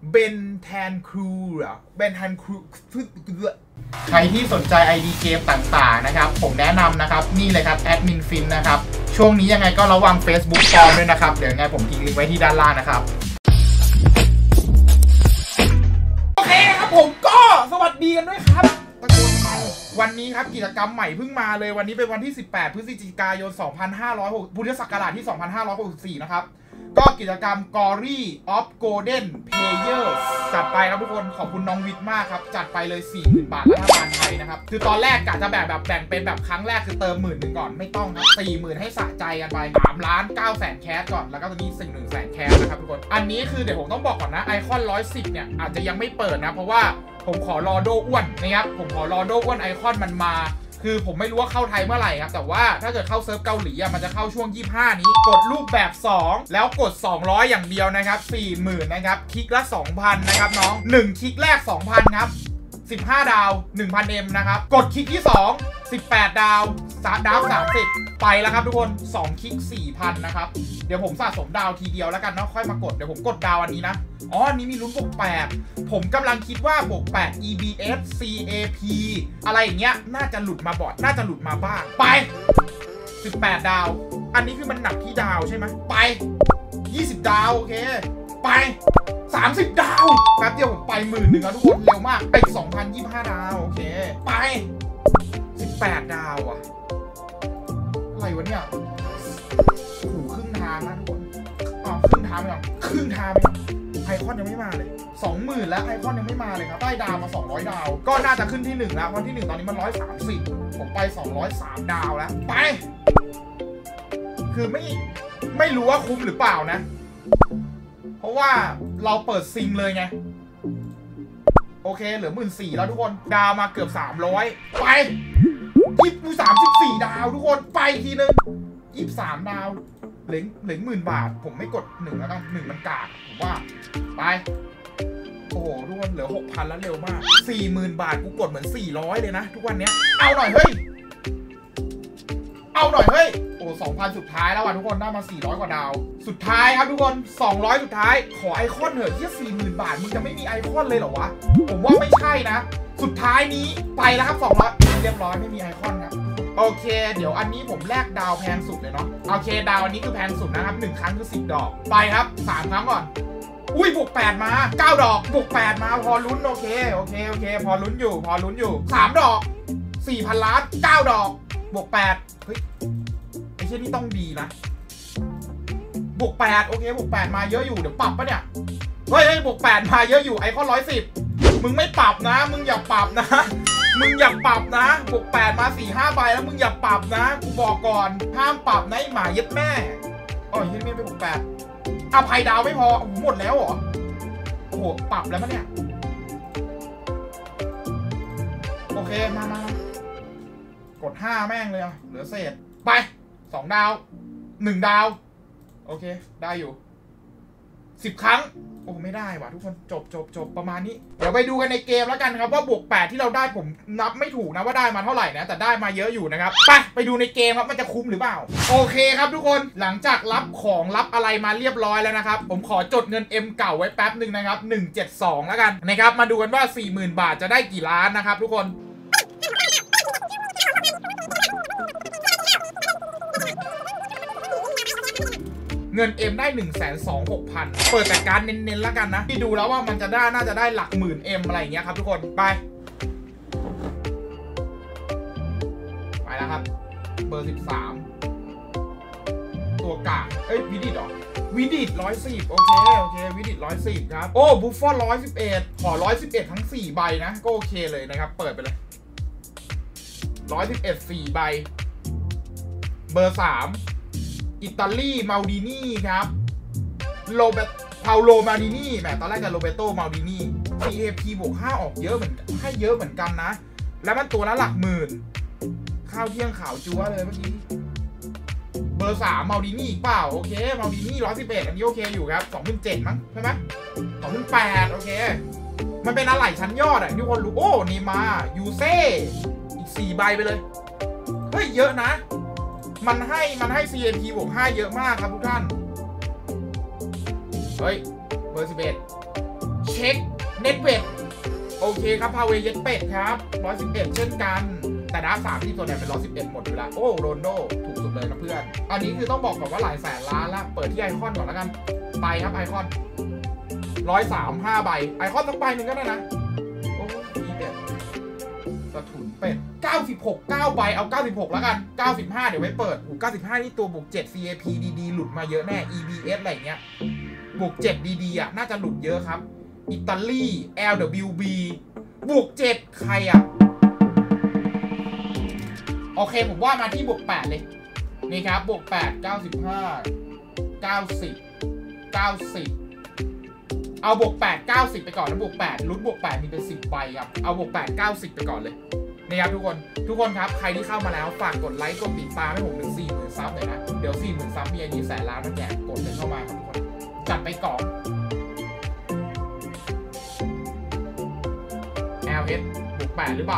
เบนแทนครูเหรอเบนแทนครูใครที่สนใจ ID เกมต่างๆนะครับผมแนะนำนะครับนี่เลยครับแอดมินฟินนะครับช่วงนี้ยังไงก็ระวัง Facebook ปลอมด้วยนะครับเดี๋ยวยังไงผมทิ้งลิงก์ไว้ที่ด้านล่างนะครับโอเคครับผมก็สวัสดีกันด้วยครับตะโกนมาวันนี้ครับกิจกรรมใหม่เพิ่งมาเลยวันนี้เป็นวันที่18พฤศจิกายน2506พุทธศักราชที่2564นะครับก็กิจกรรม Glory of Golden Players จัดไปครับทุกคนขอบคุณน้องวิทย์มากครับจัดไปเลย 40,000 บาทรัฐบาลไทยนะครับคือตอนแรกกะจะแบ่งเป็นแบบครั้งแรกคือเติม10,000ก่อนไม่ต้องครับ 40,000 ให้สะใจกันไป3,900,000แคสก่อนแล้วก็ตอนนี้100,000แคสนะครับทุกคนอันนี้คือเดี๋ยวผมต้องบอกก่อนนะไอคอน110เนี่ยอาจจะยังไม่เปิดนะเพราะว่าผมขอรอโดอ้วนนะครับผมขอรอโดอ้วนไอคอนมันมาคือผมไม่รู้ว่าเข้าไทยเมื่อไหร่ครับแต่ว่าถ้าเกิดเข้าเซิร์ฟเกาหลีมันจะเข้าช่วง25นี้กดรูปแบบ2แล้วกด200อย่างเดียวนะครับ 40,000 นะครับคลิกละ 2,000 นะครับน้อง1คลิกแรก 2,000 ครับ15 ดาว 1,000M นะครับกดคลิกที่2 18 ดาวดาว30ไปแล้วครับทุกคน2คลิก 4,000 นะครับเดี๋ยวผมสะสมดาวทีเดียวแล้วกันเนาะค่อยมากดเดี๋ยวผมกดดาวอันนี้นะอ๋ออันนี้มีลุ้นบวก8ผมกำลังคิดว่าบวก8 EBS CAP อะไรอย่างเงี้ยน่าจะหลุดมาบ่อยน่าจะหลุดมาบ้างไป18 ดาวอันนี้คือมันหนักที่ดาวใช่ไหมไป20 ดาวโอเคไป30 ดาวแป๊บเดียวผมไป10,000แล้วทุกคนเร็วมากไป2,025 ดาวโอเคไป18 ดาวอะอะไรวะเนี่ยหูครึ่งทางนะทุกคนอ๋อครึ่งทางไปก่อนครึ่งทางไปก่อนไอคอนยังไม่มาเลย 20,000 แล้วไอคอนยังไม่มาเลยครับได้ดาวมา200 ดาวก็น่าจะขึ้นที่1แล้วเพราะที่1ตอนนี้มัน130ผมไป203 ดาวแล้วไปคือไม่รู้ว่าคุ้มหรือเปล่านะเพราะว่าเราเปิดซิงเลยไงโอเคเหลือ14,000แล้วทุกคนดาวมาเกือบ300ไป34 ดาวทุกคนไปทีนึง23 ดาวเหลือ10,000 บาทผมไม่กด1แล้วกัน1มันกากผมว่าไปโอ้โหทุกคนเหลือ 6,000 แล้วเร็วมาก 40,000 บาทกูกดเหมือน400เลยนะทุกวันเนี้ยเอาหน่อยเฮ้ยเอาหน่อยเฮ้ยโอ้ 2,000 สุดท้ายแล้วว่ะทุกคนได้มา400 กว่าดาวสุดท้ายครับทุกคน200สุดท้ายขอไอคอนเถอะที่ 40,000 บาทมึงจะไม่มีไอคอนเลยเหรอวะผมว่าไม่ใช่นะสุดท้ายนี้ไปแล้วครับ200เรียบร้อยไม่มีไอคอนครับโอเคเดี๋ยวอันนี้ผมแลกดาวแพงสุดเลยเนาะโอเคดาวอันนี้คือแพงสุดนะครับ1ครั้งคือ10 ดอกไปครับ3ครั้งก่อนอุ้ยบวก8มา9 ดอกบวก8มาพอลุ้นโอเคพอลุ้นอยู่3 ดอก 4,000 ล้าน9 ดอกบวก8เฮ้ยไอ้เช่นนี่ต้องดีนะบวก8โอเคบวก8มาเยอะอยู่เดี๋ยวปรับปะเนี่ยเฮ้ยบวก8มาเยอะอยู่ไอคอน110มึงไม่ปรับนะมึงอย่าปรับนะมึงอย่าปรับนะบวก8มา 4-5 ใบแล้วมึงอย่าปรับนะกูบอกก่อนห้ามปรับนะไอหมาเย็ดแม่อ๋อเฮ้ยไม่ไปบวก8อภัยดาวไม่พอหมดแล้วเหรอโอ้โหปรับแล้วมั้ยเนี่ยโอเคมากด5แม่งเลยเหลือเศษไป2 ดาว1 ดาวโอเคได้อยู่10 ครั้งโอ้ไม่ได้ว่ะทุกคนจบประมาณนี้เดี๋ยวไปดูกันในเกมแล้วกันครับว่าบวก8ที่เราได้ผมนับไม่ถูกนะว่าได้มาเท่าไหร่นะแต่ได้มาเยอะอยู่นะครับไปดูในเกมครับมันจะคุ้มหรือเปล่าโอเคครับทุกคนหลังจากรับของรับอะไรมาเรียบร้อยแล้วนะครับผมขอจดเงิน M เก่าไว้แป๊บหนึ่งนะครับ172แล้วกันนะครับมาดูกันว่า 40,000 บาทจะได้กี่ล้านนะครับทุกคนเงิน M ได้ 126,000 เปิดแต่การเน้นๆแล้วกันนะที่ดูแล้วว่ามันจะได้น่าจะได้หลักหมื่น M อะไรอย่างเงี้ยครับทุกคนไปแล้วครับเบอร์13ตัวกากเอ้ยวิดิตหรอวิดิต110โอเควิดิต110ครับโอ้บุฟฟอน111ขอ111ทั้ง4ใบนะก็โอเคเลยนะครับเปิดไปเลย111 4 ใบเบอร์3อิตาลีมาดินี่ครับพาโลมาดินี่แหมตอนแรกกับโรเบโตมาดินี่ CAP บวก5ออกเยอะเหมือนให้เยอะเหมือนกันนะแล้วมันตัวละหลักหมื่นข้าวเที่ยงขาวจั๊วเลยเมื่อกี้เบอร์3มาดินี่อีกเปล่าโอเคมาดินี่111อันนี้โอเคอยู่ครับ27,000มั้งใช่ไหม28,000โอเคมันเป็นอะไรชั้นยอดอ่ะทุกคนรู้โอ้นี่มายูเซ่อีก4 ใบไปเลยเฮ้ยเยอะนะมันให้CAP บวก5เยอะมากครับทุกท่านเฮ้ยเบอร์11เชช็คเน็ตเวทโอเคครับพาเวเยสเป็ดครับ111เช่นกันแต่ดาร์ฟ3ที่ตัวเนี่ยเป็น111หมดอยู่แล้วโอ้โรนโดถูกสุดเลยนะเพื่อนอันนี้คือต้องบอกก่อนว่าหลายแสนล้านละเปิดที่ไอคอนก่อนแล้วกันไปครับไอคอน135ใบไอคอนสักใบหนึ่งก็ได้นะโอ้ดีเด็ดสะถุนเป็ด96 9ใบเอา96แล้วกัน95เดี๋ยวไว้เปิด95นี่ตัวบวก7 CAP ดีๆหลุดมาเยอะแน่ EBS อะไรเงี้ยบวก7ดีๆอ่ะน่าจะหลุดเยอะครับอิตาลี LWB บวก7ใครอ่ะโอเคผมว่ามาที่บวก8เลยนี่ครับบวก8 95 90 90เอาบวก8 90ไปก่อนแล้วบวก8ลุ้นบวก8มีเป็น10ใบครับเอาบวก8 90ไปก่อนเลยนี่ครับทุกคนครับใครที่เข้ามาแล้วฝากกดไลค์กดติดตามให้ผมถึง 40,000 ซับหน่อยนะเดี๋ยว 40,000 ซับมีไอดีแสนล้านมาแจกกดเลยเข้ามาครับทุกคนจัดไปก่อนLS บวก8หรือเปล่า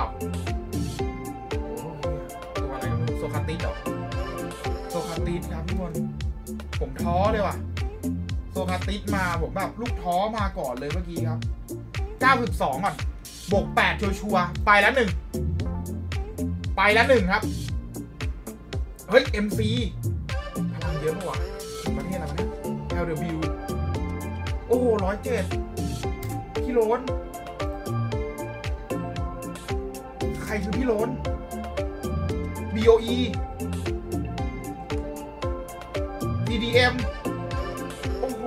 ตัวอะไรก็ไม่รู้โซคาติสเหรอโซคาติสครับทุกคนผมท้อเลยว่ะโซคาติสมาผมแบบลูกท้อมาก่อนเลยเมื่อกี้ครับ92ก่อนบวก8ชัวร์ไปแล้ว1ไปแล้ว1ครับเฮ้ย MC พลังเยอะปะวะประเทศอะไรเนี่ย LW โอ้โห107พี่โรนใครคือพี่โรน BOE DDM โอ้โห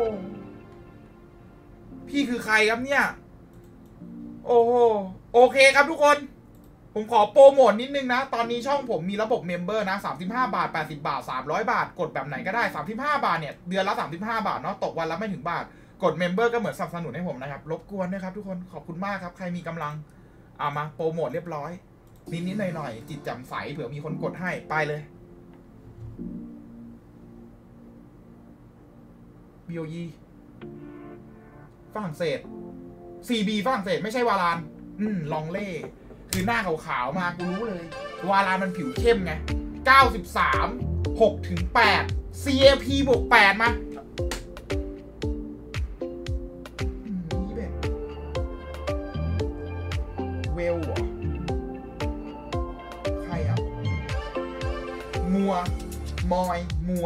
พี่คือใครครับเนี่ยโอ้โหโอเคครับทุกคนผมขอโปรโมทนิดนึงนะตอนนี้ช่องผมมีระบบเมมเบอร์นะ35 บาท80 บาท300 บาทกดแบบไหนก็ได้35 บาทเนี่ยเดือนละ35 บาทเนาะตกวันละไม่ถึงบาทกดเมมเบอร์ก็เหมือนสนับสนุนให้ผมนะครับรบกวนนะครับทุกคนขอบคุณมากครับใครมีกำลังเอามาโปรโมทเรียบร้อยนิดๆหน่อยๆจิตแจ่มใสเผื่อมีคนกดให้ไปเลย BOE ฝรั่งเศส CB ฝรั่งเศสไม่ใช่วารานลองเล่คือหน้าขาวๆมากูรู้เลยวารานมันผิวเข้มไง93 6 ถึง 8 CAP บวก 8มานี่แบบเวลเหรอใครอ่ะมัวมอยมัว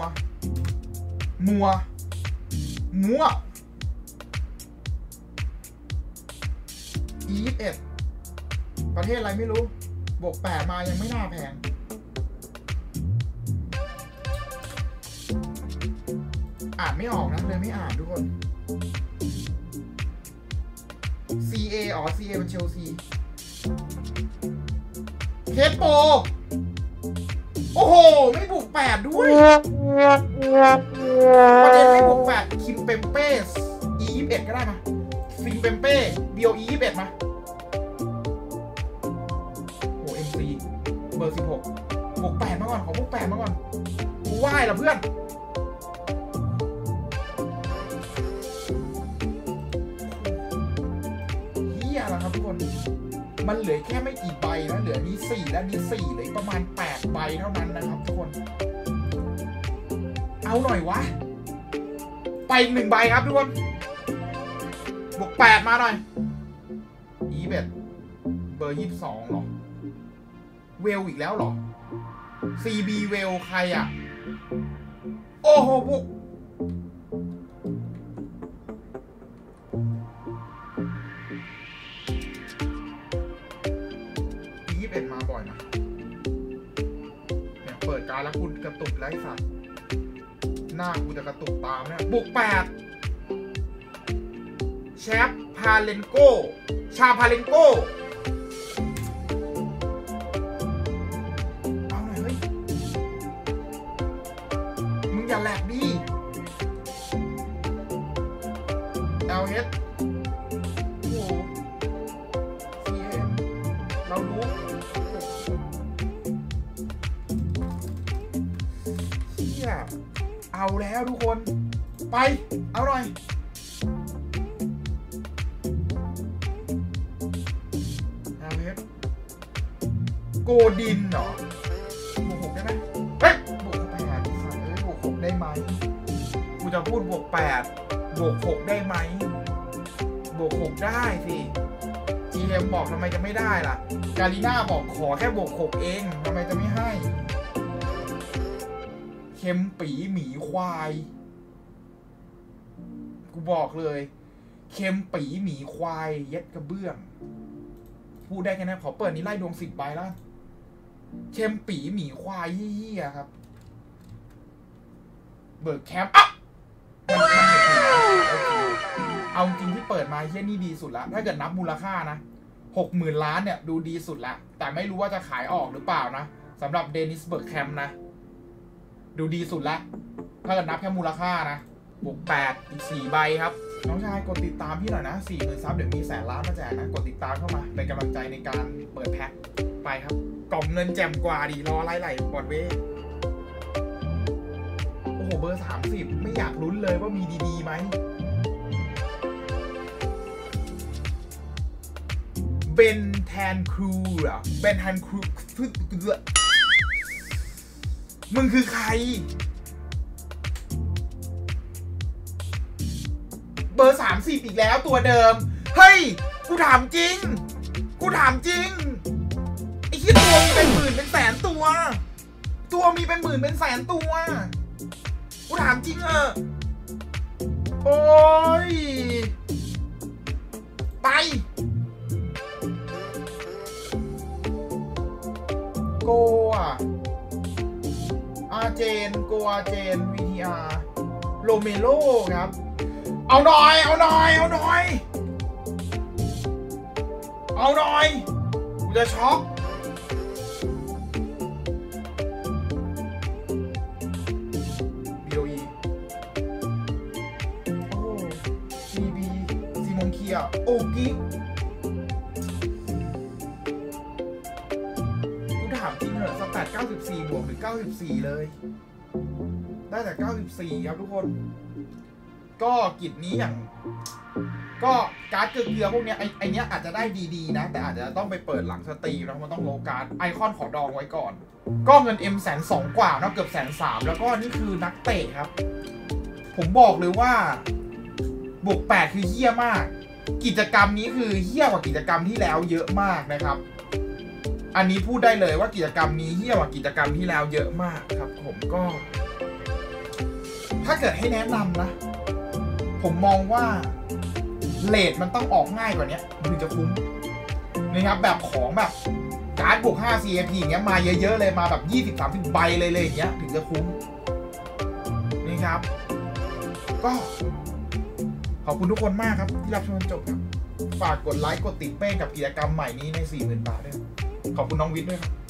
21ประเทศอะไรไม่รู้บวก8มายังไม่น่าแพงอ่านไม่ออกนะเลยไม่อ่านทุกคน CA อ๋อ CA เป็นเชลซีเคสโปโอ้โหไม่บวก8ด้วยประเด็นไม่บวก8คิมเปมเป้ E21ก็ได้มาฟิงเปมเป้ BOE 21มาโอ้ MC เบอร์16บวก8มาก่อนขอบวก8มาก่อนกูไหว้ละเพื่อนเฮียแล้วครับทุกคนมันเหลือแค่ไม่กี่ใบนะเหลือนี้4และนี้4เหลือประมาณ8ใบเท่านั้นนะครับทุกคนเอาหน่อยวะไปอีก1ใบครับทุกคนบวก8มาหน่อย21เบอร์22หรอเวลอีกแล้วหรอ CB เวลใครอ่ะโอ้โหพวก21มาบ่อยนะเนี่ยเปิดการแล้วคุณกระตุกไร้สัตว์หน้ากูจะกระตุกตามเนี่ยบวก8แชปพาเลนโกชาพาเลนโกเอาหน่อยเฮ้ยมึงอย่าแหลกดิ LS โอ้โห CM เรารู้เฮียเอาแล้วทุกคนไปเอาหน่อยโกดินเหรอบวก6ได้ไหมเฮ้ยบวก8บวก6ได้ไหมกูจะพูดบวก8บวก6ได้ไหมบวก6ได้สิ GM บอกทำไมจะไม่ได้ล่ะกาลิน่าบอกขอแค่บวก6เองทำไมจะไม่ให้เค็มปีหมีควายกูบอกเลยเค็มปีหมีควายเย็ดกระเบื้องพูดได้แค่นั้นขอเปิดนี้ไล่ดวง10 ใบแล้วเค็มปีหมีควายเหี้ยครับเบิร์กแคมป์อ่ะเอาจริงที่เปิดมาเหี้ยนี่ดีสุดละถ้าเกิดนับมูลค่านะ60,000 ล้านเนี่ยดูดีสุดละแต่ไม่รู้ว่าจะขายออกหรือเปล่านะสำหรับเดนิสเบิร์กแคมป์นะดูดีสุดละถ้าเกิดนับแค่มูลค่านะบวก8อีก4 ใบครับน้องชายกดติดตามพี่หน่อยนะ40,000 ซับเดี๋ยวมี100,000 ล้านมาแจกนะกดติดตามเข้ามาเป็นกำลังใจในการเปิดแพ็คไปครับกล่องเงินแจ่มกว่าดีรอไล่ไหลบอดเวโอ้โหเบอร์30ไม่อยากลุ้นเลยว่ามีดีๆไหมเบนแทนครูอ่ะเบนแทนครูมึงคือใครเบอร์30อีกแล้วตัวเดิมเฮ้ยกูถามจริงไอ้ที่ตัวมีเป็นหมื่นเป็นแสนตัวมีเป็นหมื่นเป็นแสนตัวกูถามจริงโอ้ยไปโกอ่ะอาเจนโกอาเจน VTR โรเมโลครับเอาหน่อยกูจะช็อกBOE โอ้ CB ซีมงเคียโอกิกูถามจริงเหรอสแตท94 บวกหรือ94เลยได้แต่94ครับทุกคนก็กิจนี้อย่างก็การ์ดเกลือพวกเนี้ยไอเนี้ยอาจจะได้ดีๆนะแต่อาจจะต้องไปเปิดหลังสตรีมแล้วมันต้องโลการ์ดไอคอนขอดองไว้ก่อนก็เงิน M 120,000 กว่าเนาะเกือบ130,000แล้วก็นี่คือนักเตะครับผมบอกเลยว่าบวก8คือเหี้ยมากกิจกรรมนี้คือเหี้ยกว่ากิจกรรมที่แล้วเยอะมากนะครับอันนี้พูดได้เลยว่ากิจกรรมนี้เหี้ยกว่ากิจกรรมที่แล้วเยอะมากครับผมก็ถ้าเกิดให้แนะนำนะผมมองว่าเลทมันต้องออกง่ายกว่านี้ถึงจะคุ้มนะครับแบบของแบบการ์ดบวก5 CAP อย่างเงี้ยมาเยอะๆเลยมาแบบ 20-30 ใบเลยอย่างเงี้ยถึงจะคุ้มนี่ครับก็ขอบคุณทุกคนมากครับที่รับชมจนจบครับฝากกดไลค์กดติดเป้งกับกิจกรรมใหม่นี้ใน 40,000 บาทด้วยขอบคุณน้องวิทย์ด้วยครับ